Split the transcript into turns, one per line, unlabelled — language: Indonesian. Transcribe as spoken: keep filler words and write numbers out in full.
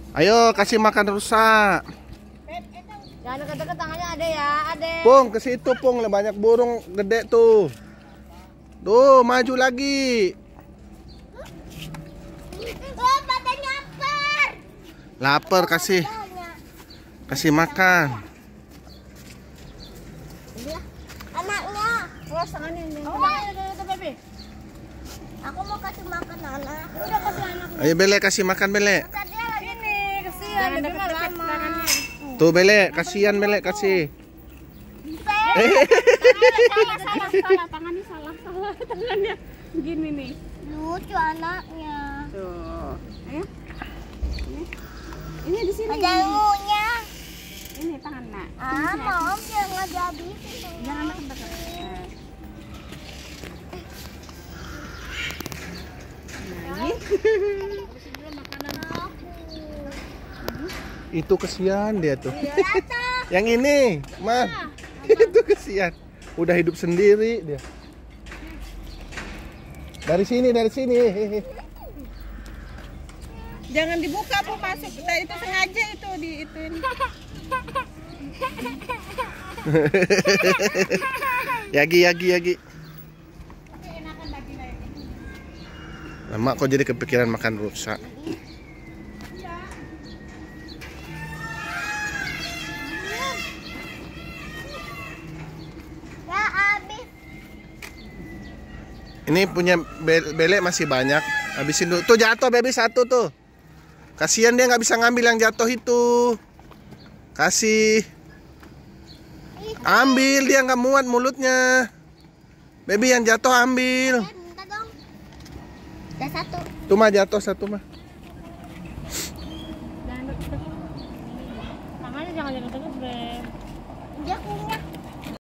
Ayo kasih makan rusa.
Jangan deket-deket tangannya ada ya, ada.
Pung, ke situ Pung, banyak burung gede tuh. Tuh, maju lagi.
Oh, badannya lapar.
Lapar, kasih. Kasih makan.
Anaknya. Terus tangannya ini. Oh, ada baby. Aku mau kasih makan anak. Udah kasih anak.
Ayo Bele, kasih makan Bele.
Tadi lagi nih, kesian. Jangan deket-deket tangannya.
Tuh Bele, kasihan Bele, kasih.
Salah, salah, salah, tangannya salah, salah, tangannya gini nih. Lucu anaknya. Tuh, ayo. Ini, ini di sini. Ada ngunya. Ini tangan nak. Ah, mau jangan dihabisin. Jangan deket-deket.
Itu kesian dia tuh. Yang ini, Man. Itu kesian. Udah hidup sendiri dia. Dari sini, dari sini.
Jangan dibuka Bu, masuk. Kita itu sengaja itu di ituin.
Yagi, Yagi, Yagi. Lama kok jadi kepikiran makan rusa.
Ya habis.
Ini punya Bele masih banyak. Habisin dulu. Tuh jatuh baby satu tuh. Kasihan dia nggak bisa ngambil yang jatuh itu. Kasih. Ambil, dia nggak muat mulutnya. Baby yang jatuh ambil.
Minta dong. Ada satu.
Tuh mah jatuh satu mah.
Jangan deket-deket. Tangannya jangan deket-deket, Beb.